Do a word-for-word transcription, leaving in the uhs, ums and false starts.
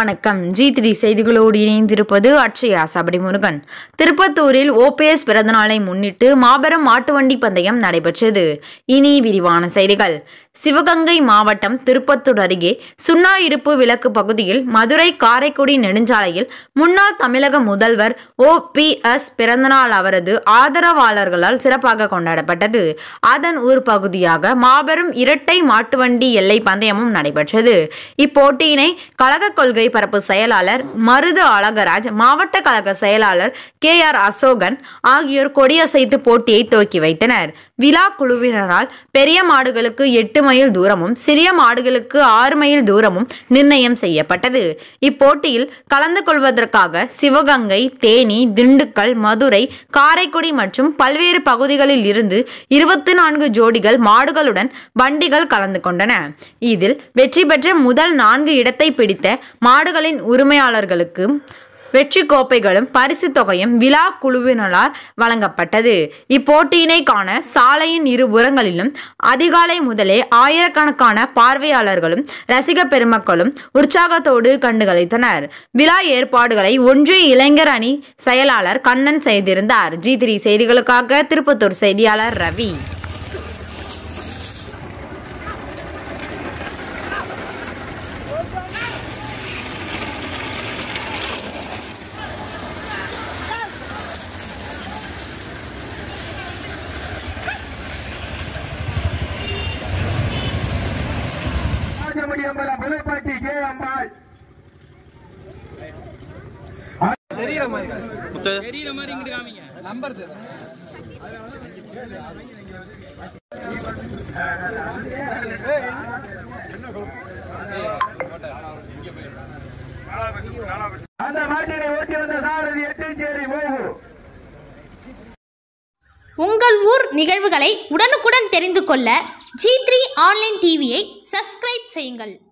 வணக்கம். G three செய்திகளோடு இணைந்திருப்பது அட்சயா சபரிமுருகன். திருப்பத்தூரில் ஓபிஎஸ் பிறந்தநாளை முன்னிட்டு மாபெரும் மாட்டுவண்டி பந்தயம் நடைபெற்றது. இனி விரிவான செய்திகள். சிவகங்கை மாவட்டம் திருப்பத்தூர் அருகே சுண்ணா இருப்பு விளக்கு பகுதியில் மதுரை காரைக்குடி நெடுஞ்சாலையில் முன்னாள் தமிழக முதல்வர் ஓபிஎஸ் பிறந்தநாள் அவரது ஆதரவாளர்களால் சிறப்பாக கொண்டாடப்பட்டது. அதன் ஒரு பகுதியாக மாபெரும் இரட்டை மாட்டுவண்டி எல்லை பந்தயமும் நடைபெற்றது. இப்போட்டியினை கழக கொள்கை பரப்பு செயலாளர் மருது அழகராஜ், மாவட்ட கழக செயலாளர் கே ஆர் அசோகன் ஆகியோர் கொடியசைத்து போட்டியை துவக்கி வைத்தனர். விழா குழுவினரால் பெரிய மாடுகளுக்கு எட்டு மைல் தூரமும் சிறிய மாடுகளுக்கு ஆறு மைல் தூரமும் நிர்ணயம் செய்யப்பட்டது. இப்போட்டியில் கலந்து கொள்வதற்காக சிவகங்கை, தேனி, திண்டுக்கல், மதுரை, காரைக்குடி மற்றும் பல்வேறு பகுதிகளில் இருந்து இருபத்தி நான்கு ஜோடிகள் மாடுகளுடன் வண்டிகள் கலந்து கொண்டன. இதில் வெற்றி பெற்ற முதல் நான்கு இடத்தை பிடித்த மாடுகளின் உரிமையாளர்களுக்கு வெற்றி கோப்பைகளும் பரிசு தொகையும் விழா குழுவினரால் வழங்கப்பட்டது. இப்போட்டியினை காண சாலையின் இருபுறங்களிலும் அதிகாலை முதலே ஆயிரக்கணக்கான பார்வையாளர்களும் ரசிக பெருமக்களும் உற்சாகத்தோடு கண்டுகளித்தனர். விழா ஏற்பாடுகளை ஒன்றிய இளைஞர் அணி செயலாளர் கண்ணன் செய்திருந்தார். ஜி த்ரீ செய்திகளுக்காக திருப்பத்தூர் செய்தியாளர் ரவி. உங்கள் ஊர் நிகழ்வுகளை உடனுக்குடன் தெரிந்து கொள்ள ஜி த்ரீ ஆன்லைன் டிவியை சப்ஸ்கிரைப் செய்யுங்கள்.